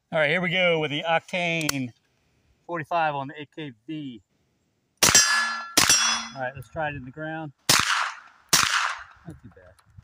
All right, here we go with the Octane 45 on the AKV. All right, let's try it in the ground. Not too bad.